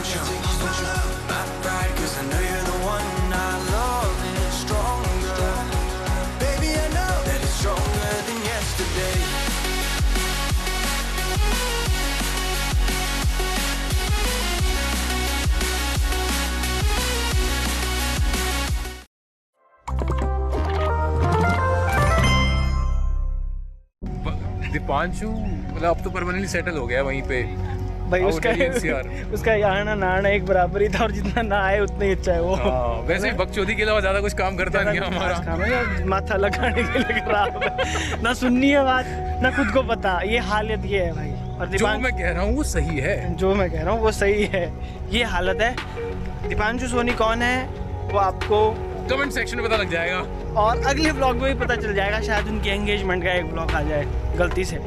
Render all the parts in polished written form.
दीपांशु मतलब अब तो परमानेंटली सेटल हो गया वहीं पे भाई। उसका आना नहाना एक बराबर ही था और जितना ना आए उतना ही अच्छा है वो। वैसे बकचोदी के अलावा ज्यादा कुछ काम करता नहीं है हमारा। माथा लगाने के लिए खराब है, ना सुननी है बात ना खुद को पता। ये हालत ये है भाई। और जो मैं कह रहा हूँ वो सही है, जो मैं कह रहा हूँ वो सही है, ये हालत है। दीपांशु सोनी कौन है वो आपको कमेंट सेक्शन में पता लग जाएगा और अगले ब्लॉग में भी पता चल जाएगा। शायद उनकी एंगेजमेंट का एक ब्लॉग आ जाए गलती से।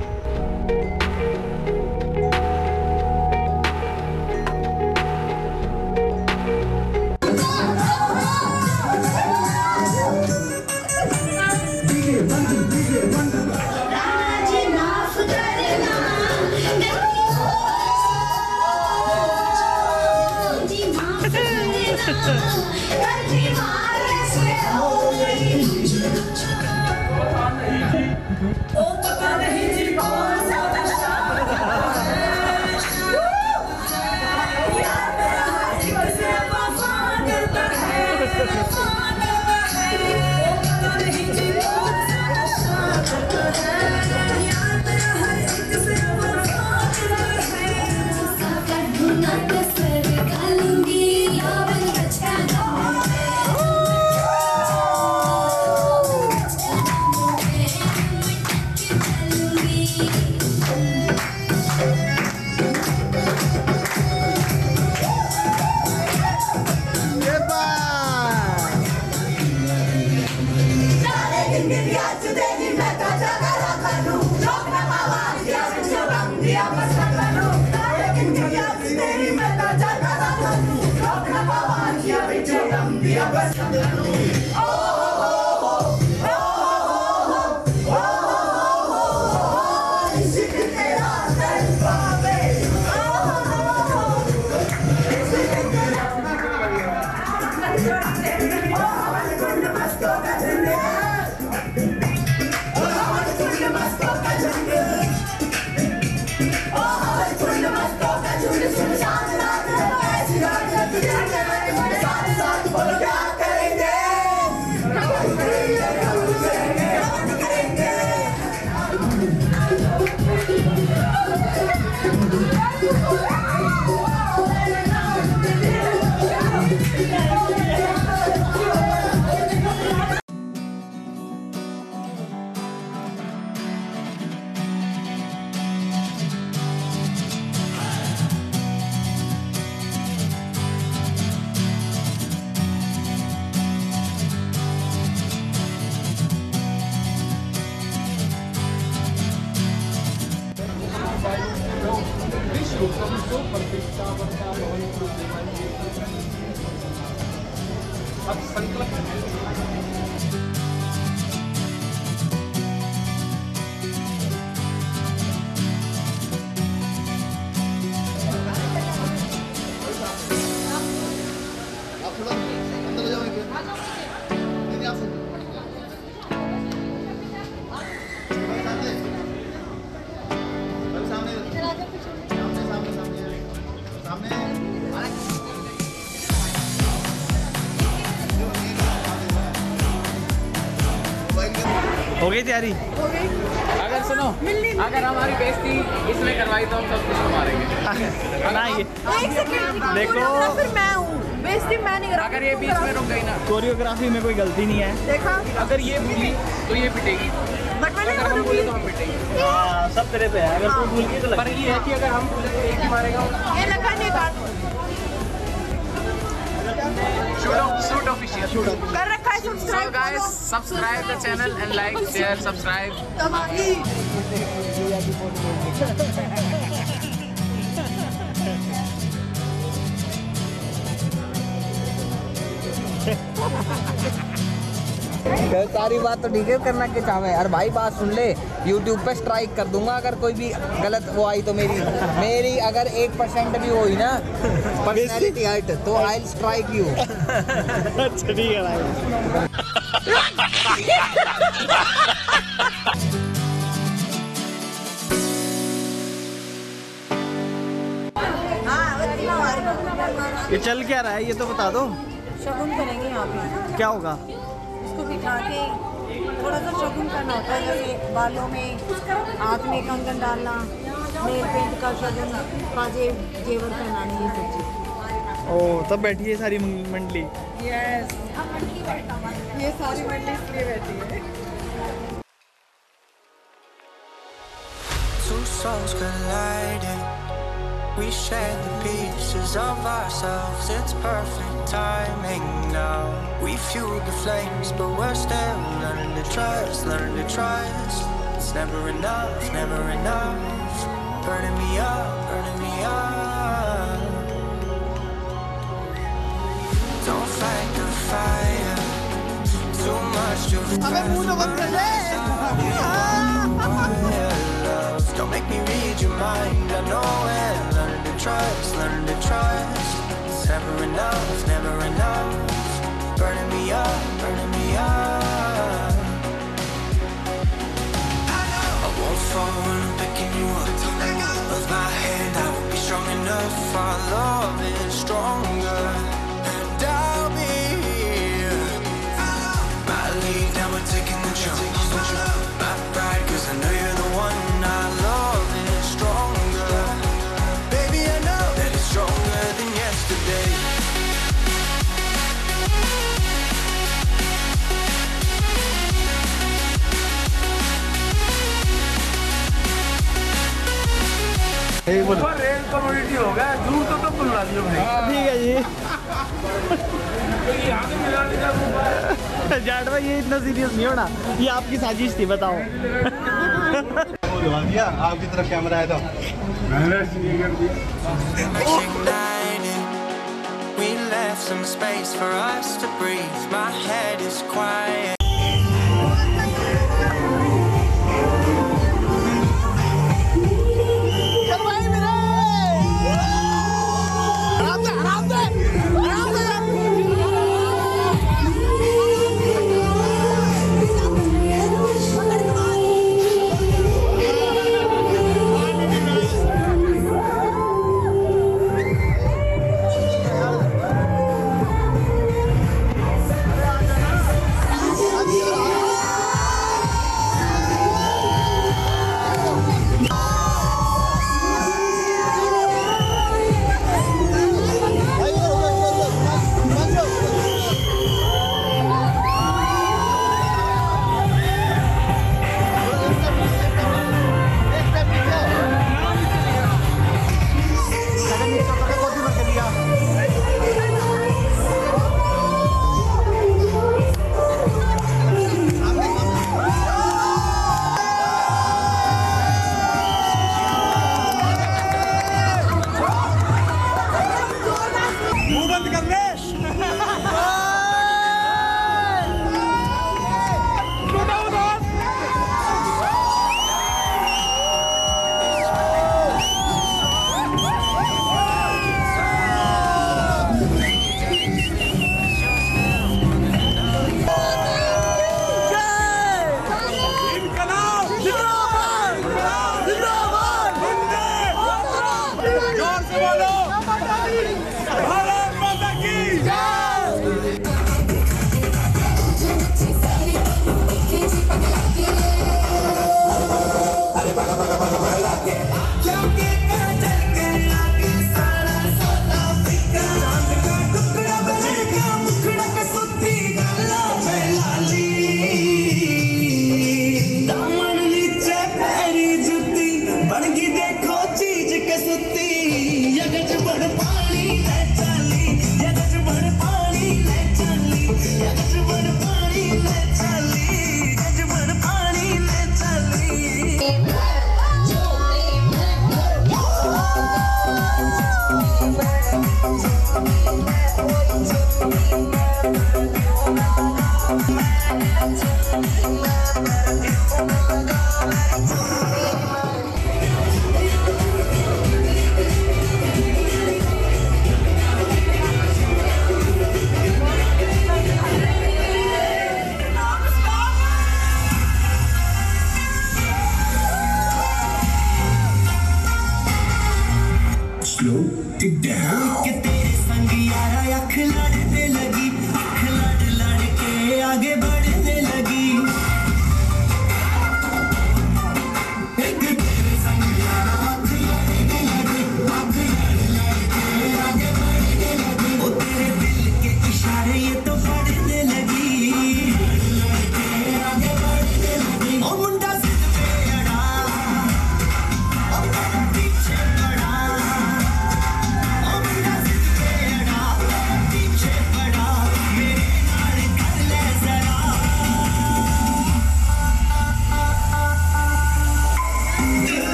हो गई तैयारी? हो गई। अगर सुनो, अगर हमारी बेइज्जती इसने करवाई तो हम सब कुछ मारेंगे ना। ये एक सेकंड देखो, फिर मैं हूँ, बेइज्जती मैं नहीं करूँगा। अगर ये बीच में रुक गई ना, कोरियोग्राफी में कोई गलती नहीं है। देखा, अगर ये भूली तो ये पिटेगी, बट मैंने अगर हम भूले तो हम पिटेंगे। सब तेरे पे है, अगर तू भूल गई तो पर ये है कि अगर हम भूले तो एक ही मारेगा। ये लगा नहीं काट शूट ऑफिशियल कर रखा है। So guys, subscribe the channel and like, share, subscribe. सारी बात तो ठीक है करना के चाहे यार भाई, बात सुन ले। यूट्यूब पे स्ट्राइक कर दूंगा अगर कोई भी गलत वो आई तो मेरी अगर 1% भी हुई ना पर्सनैलिटी हर्ट तो आई स्ट्राइक यू। अच्छा ठीक है भाई। ये चल क्या रहा है ये तो बता दो। शगुन करेंगे यहाँ पे। क्या होगा? इसको बिठा के थोड़ा सा शगुन करना होता है, जैसे बालों में, हाथ में कंगन डालना, नेल पेंट का शगुन, पाजे जेवर पहनाने, ये सब चीज़। ओ तब बैठी है सारी मंडली। यस, ये सारी मंडली इसलिए बैठी है। Two souls colliding, we share the pieces of ourselves. It's perfect timing now. We fueled the flames, but we're still learning to trust, learning to trust. It's never enough, never enough. Burning me up, burning me up. Don't fight the fire, too much to Don't make me read your mind, I know it. Learning to trust, learning to trust. It's never enough, never enough. Burning me up, burning me up. I won't fall when I'm picking you up. With my hand, I will be strong enough. Our love is stronger, and I'll be here. Might leave, now we're taking the jump. My pride, 'cause I know you're the one. Our love is stronger, baby. I know that it's stronger than yesterday. Rail community हो गया दूर तो बुला लियो भाई। ठीक है जी। यहाँ से मिलाने का जाट भाई ये इतना सीरियस नहीं होना, ये आपकी साजिश थी बताओ। आपकी तरफ कैमरा है तो मैंने सीधी कर दिया। Ignited, we left some space for us to breathe. My head is quiet.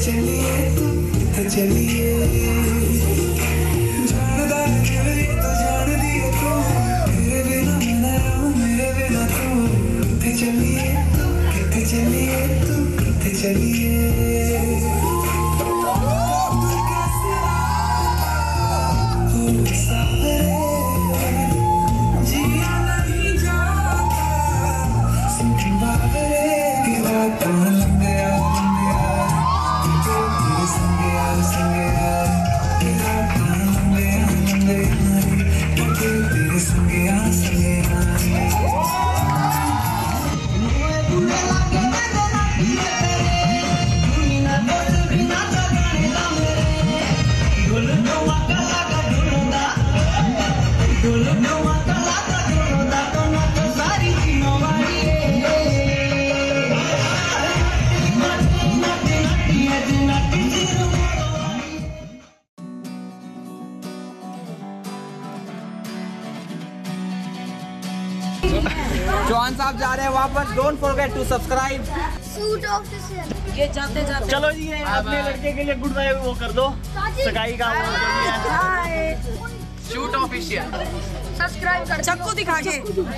Chauhan साहब जा रहे हैं वापस। Don't forget to subscribe. Suit official. ये जाते जाते चलो जी, ये अपने लड़के के लिए गुड बाय वो कर दो, सगाई का वो कर दिया। Shoot official. सब्सक्राइब कर चक्कू दिखा के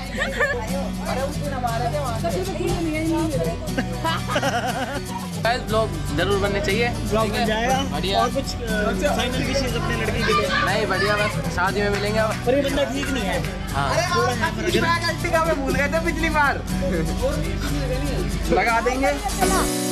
ब्लॉग जरूर बनने चाहिए। ब्लॉग बन जाएगा। बढ़िया। और कुछ फाइनल विशेष अपने लड़की के लिए? नहीं बढ़िया, बस शादी में मिलेंगे अब। पर ये बंदा ठीक नहीं है। हाँ थोड़ा यहाँ पर अगर गलती का मैं भूल गए थे पिछली बार। लगा देंगे।